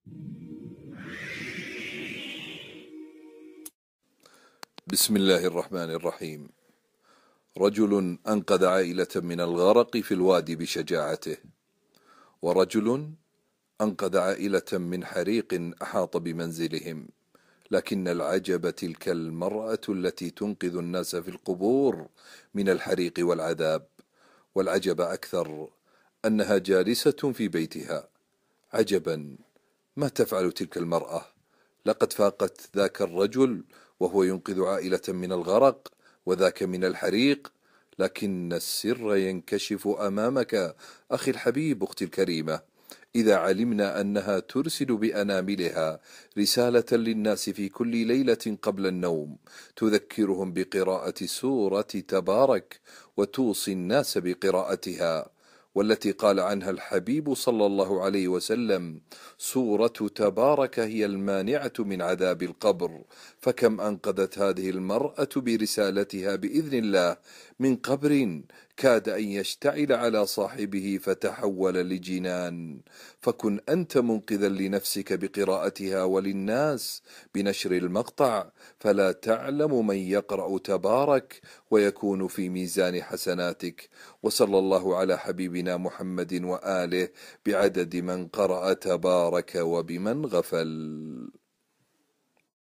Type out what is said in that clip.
بسم الله الرحمن الرحيم. رجل أنقذ عائلة من الغرق في الوادي بشجاعته، ورجل أنقذ عائلة من حريق أحاط بمنزلهم. لكن العجب تلك المرأة التي تنقذ الناس في القبور من الحريق والعذاب، والعجب أكثر أنها جالسة في بيتها. عجبا، ما تفعل تلك المرأة؟ لقد فاقت ذاك الرجل وهو ينقذ عائلة من الغرق، وذاك من الحريق. لكن السر ينكشف أمامك أخي الحبيب، أختي الكريمة، إذا علمنا أنها ترسل بأناملها رسالة للناس في كل ليلة قبل النوم، تذكرهم بقراءة سورة تبارك، وتوصي الناس بقراءتها، والتي قال عنها الحبيب صلى الله عليه وسلم: سورة تبارك هي المانعة من عذاب القبر. فكم أنقذت هذه المرأة برسالتها بإذن الله من قبر كاد أن يشتعل على صاحبه فتحول لجنان. فكن أنت منقذا لنفسك بقراءتها، وللناس بنشر المقطع، فلا تعلم من يقرأ تبارك ويكون في ميزان حسناتك. وصلى الله على حبيبنا محمد وآله بعدد من قرأ تبارك وبمن غفل.